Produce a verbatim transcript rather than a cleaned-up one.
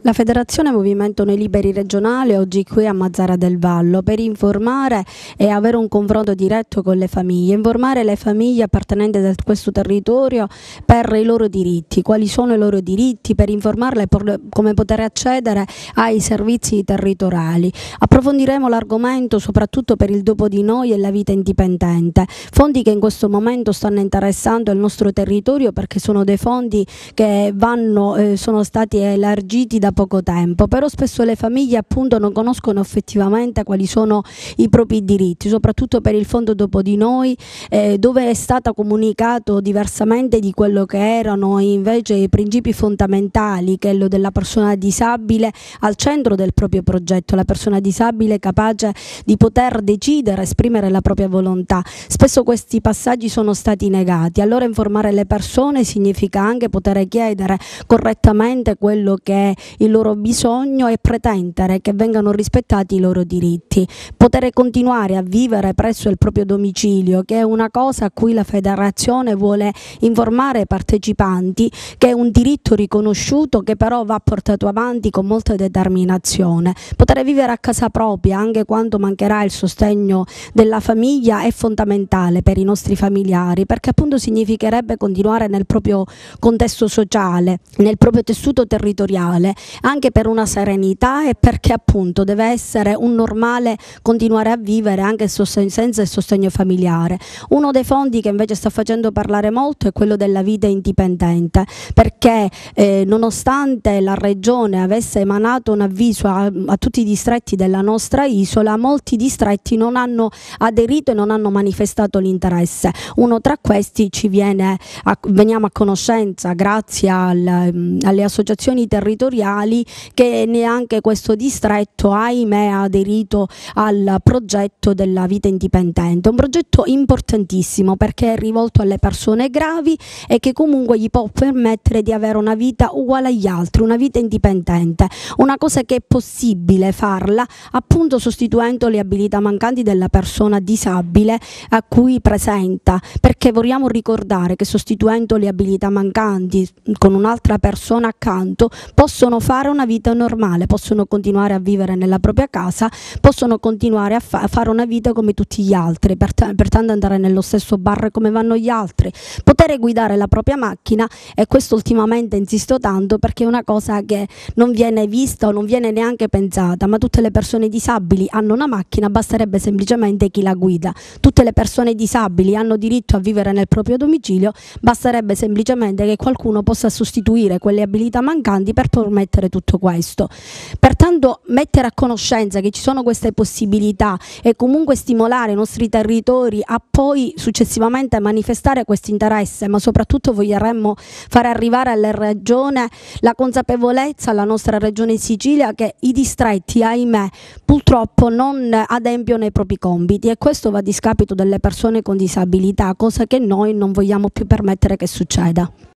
La Federazione Movimento Noi Liberi Regionale oggi qui a Mazara del Vallo per informare e avere un confronto diretto con le famiglie, informare le famiglie appartenenti a questo territorio per i loro diritti, quali sono i loro diritti, per informarle per come poter accedere ai servizi territoriali. Approfondiremo l'argomento soprattutto per il dopo di noi e la vita indipendente, fondi che in questo momento stanno interessando il nostro territorio perché sono dei fondi che vanno, eh, sono stati elargiti da poco tempo, però spesso le famiglie appunto non conoscono effettivamente quali sono i propri diritti, soprattutto per il fondo dopo di noi, eh, dove è stato comunicato diversamente di quello che erano invece i principi fondamentali, quello della persona disabile al centro del proprio progetto, la persona disabile capace di poter decidere, esprimere la propria volontà. Spesso questi passaggi sono stati negati, allora informare le persone significa anche poter chiedere correttamente quello che è il loro bisogno e pretendere che vengano rispettati i loro diritti. Poter continuare a vivere presso il proprio domicilio, che è una cosa a cui la Federazione vuole informare i partecipanti, che è un diritto riconosciuto che però va portato avanti con molta determinazione. Poter vivere a casa propria anche quando mancherà il sostegno della famiglia è fondamentale per i nostri familiari, perché appunto significherebbe continuare nel proprio contesto sociale, nel proprio tessuto territoriale, anche per una serenità e perché appunto deve essere un normale continuare a vivere anche senza il sostegno familiare. Uno dei fondi che invece sta facendo parlare molto è quello della vita indipendente, perché eh, nonostante la Regione avesse emanato un avviso a, a tutti i distretti della nostra isola, molti distretti non hanno aderito e non hanno manifestato l'interesse. Uno tra questi ci viene a, veniamo a conoscenza grazie al, alle associazioni territoriali che neanche questo distretto, ahimè, ha aderito al progetto della vita indipendente. Un progetto importantissimo perché è rivolto alle persone gravi e che comunque gli può permettere di avere una vita uguale agli altri, una vita indipendente, una cosa che è possibile farla appunto sostituendo le abilità mancanti della persona disabile a cui presenta, perché vogliamo ricordare che sostituendo le abilità mancanti con un'altra persona accanto possono fare una vita normale, possono continuare a vivere nella propria casa, possono continuare a, fa a fare una vita come tutti gli altri, pertanto andare nello stesso bar come vanno gli altri, poter guidare la propria macchina, e questo ultimamente insisto tanto perché è una cosa che non viene vista o non viene neanche pensata, ma tutte le persone disabili hanno una macchina, basterebbe semplicemente chi la guida. Tutte le persone disabili hanno diritto a vivere nel proprio domicilio, basterebbe semplicemente che qualcuno possa sostituire quelle abilità mancanti per permettere tutto questo. Pertanto mettere a conoscenza che ci sono queste possibilità e comunque stimolare i nostri territori a poi successivamente manifestare questo interesse, ma soprattutto voglieremmo fare arrivare alla regione la consapevolezza, alla nostra regione Sicilia, che i distretti, ahimè, purtroppo non adempiono ai propri compiti, e questo va a discapito delle persone con disabilità, cosa che noi non vogliamo più permettere che succeda.